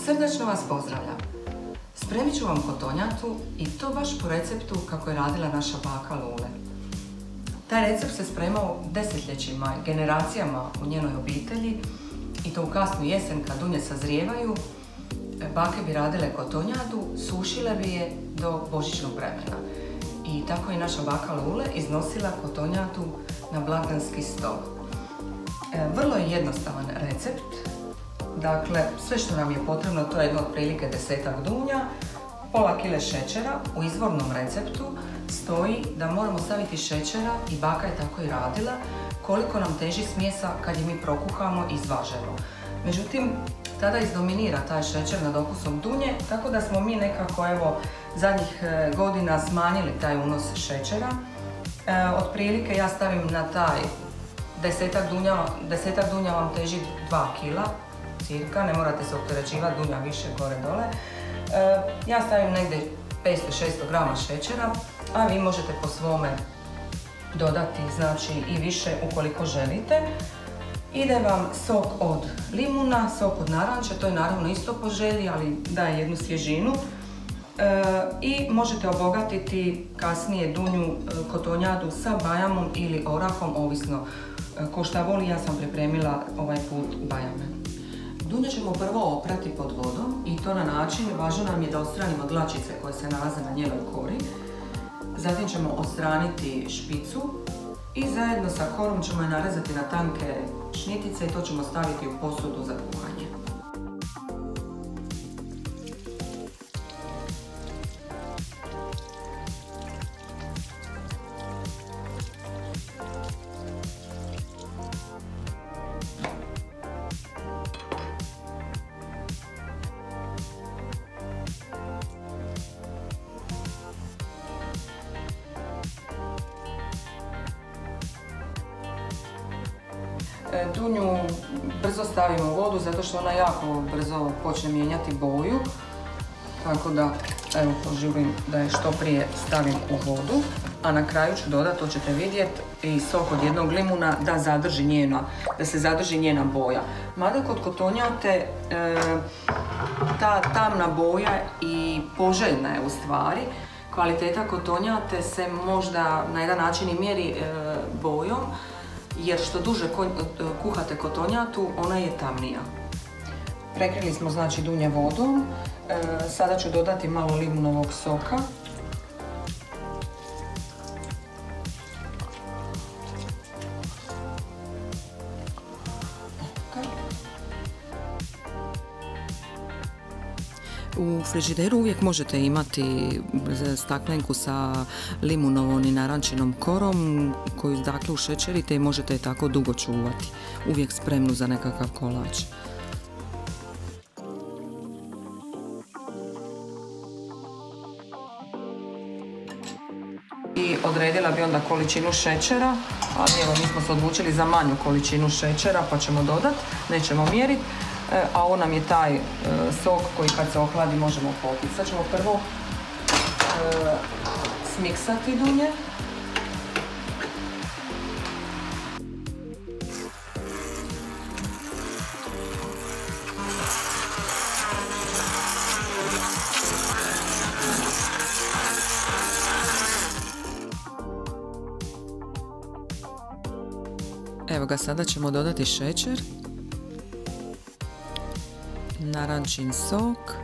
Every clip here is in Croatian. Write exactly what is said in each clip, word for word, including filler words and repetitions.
Srdačno vas pozdravljam. Spremit ću vam kotonjatu i to baš po receptu kako je radila naša baka Lule. Taj recept se spremao desetljećima i generacijama u njenoj obitelji i to u kasnu jesen kad dunje sazrijevaju. Bake bi radile kotonjadu, sušile bi je do božićnog vremena. I tako je naša baka Lule iznosila kotonjadu na blagdanski stol. Vrlo je jednostavan recept. Dakle, sve što nam je potrebno to je jedno otprilike desetak dunja, pola kile šećera. U izvornom receptu stoji da moramo staviti šećera, i baka je tako i radila, koliko nam teži smjesa kad je mi prokuhamo i izvažemo. Međutim, tada izdominira taj šećer nad okusom dunje, tako da smo mi nekako evo zadnjih godina smanjili taj unos šećera. E, otprilike ja stavim na taj desetak dunja, desetak dunja vam teži dva kila, cirka, ne morate se opterećivati, dunja više gore dole. E, ja stavim negdje petsto do šesto grama šećera, a vi možete po svome dodati znači i više ukoliko želite. Ide vam sok od limuna, sok od naranče, to je naravno isto po želji, ali daje jednu svježinu. E, I možete obogatiti kasnije dunju kotonjadu sa bajamom ili orahom, ovisno ko šta voli. Ja sam pripremila ovaj put bajame. Dunje ćemo prvo oprati pod vodom i to na način, važno nam je da odstranimo dlačice koje se nalaze na njenoj kori. Zatim ćemo odstraniti špicu i zajedno sa korom ćemo je narezati na tanke šnitice i to ćemo staviti u posudu za kuhanje. Dunju brzo stavimo u vodu zato što ona jako brzo počne mijenjati boju. Tako da, evo, poželim da je što prije stavim u vodu. A na kraju ću dodati, to ćete vidjeti, i sok od jednog limuna da, zadrži njena, da se zadrži njena boja. Mada kod kotonjate e, ta tamna boja i poželjna je u stvari. Kvaliteta kotonjate se možda na jedan način i mjeri e, bojom, jer što duže kuhate kotonjatu, ona je tamnija. Prekrili smo znači dunje vodom. E, sada ću dodati malo limunovog soka. U frižideru uvijek možete imati staklenku sa limunovom i narančinom korom koju dakle ušećerite i možete je tako dugo čuvati. Uvijek spremnu za nekakav kolač. I odredila bi onda količinu šećera, ali evo mi smo se odlučili za manju količinu šećera pa ćemo dodati, nećemo mjeriti. A ovo nam je taj e, sok koji kad se ohladi možemo popiti. Sad ćemo prvo e, smiksati dunje. Evo ga, sada ćemo dodati šećer, narančin sok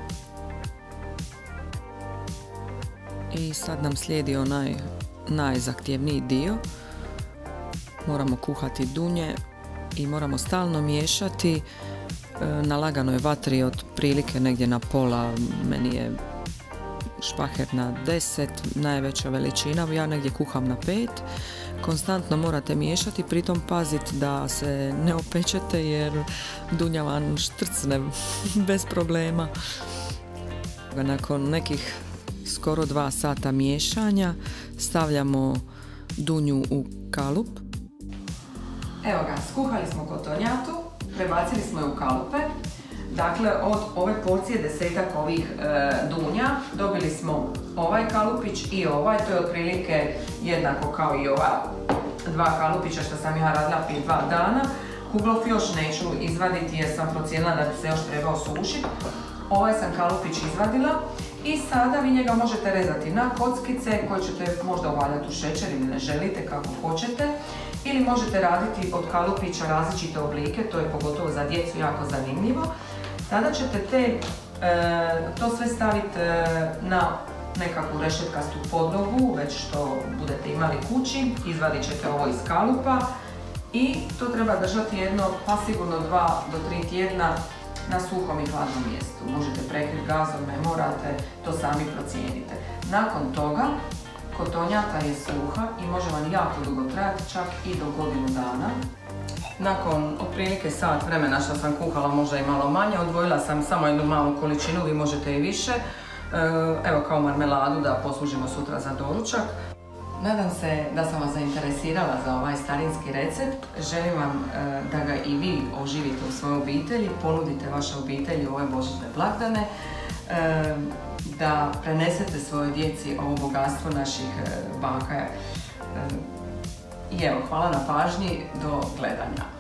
i sad nam slijedi onaj najzahtjevniji dio. Moramo kuhati dunje i moramo stalno miješati na laganoj vatri od prilike negdje na pola. Meni je špaher na deset, najveća veličina, ja negdje kuham na pet. Konstantno morate miješati, pritom paziti da se ne opečete jer dunja vam štrcne bez problema. Nakon nekih skoro dva sata miješanja stavljamo dunju u kalup. Evo ga, skuhali smo kotonjatu, prebacili smo je u kalupe. Dakle, od ove porcije desetak ovih e, dunja dobili smo ovaj kalupić i ovaj, to je otprilike jednako kao i ova dva kalupića što sam ja radila prije dva dana. Kuglof još neću izvaditi jer sam procijenila da bi se još trebao sušiti. Ovaj sam kalupić izvadila i sada vi njega možete rezati na kockice koje ćete možda uvaljati u šećer ili ne želite, kako hoćete. Ili možete raditi od kalupića različite oblike, to je pogotovo za djecu jako zanimljivo. Tada ćete te, e, to sve staviti e, na nekakvu rešetkastu podlogu, već što budete imali kući, izvadit ćete ovo iz kalupa i to treba držati jedno, pa sigurno dva do tri tjedna na suhom i hladnom mjestu. Možete prekriti gazom, ne morate, to sami procijenite. Nakon toga, kotonjata je suha i može vam jako dugo trajati, čak i do godinu dana. Nakon otprilike sat vremena što sam kuhala, možda i malo manje, odvojila sam samo jednu malu količinu, vi možete i više. Evo kao marmeladu da poslužimo sutra za doručak. Nadam se da sam vas zainteresirala za ovaj starinski recept. Želim vam da ga i vi oživite u svojoj obitelji, ponudite vaše obitelji u ove božićne blagdane, da prenesete svojoj djeci ovo bogatstvo naših baka. I evo, hvala na pažnji, do gledanja.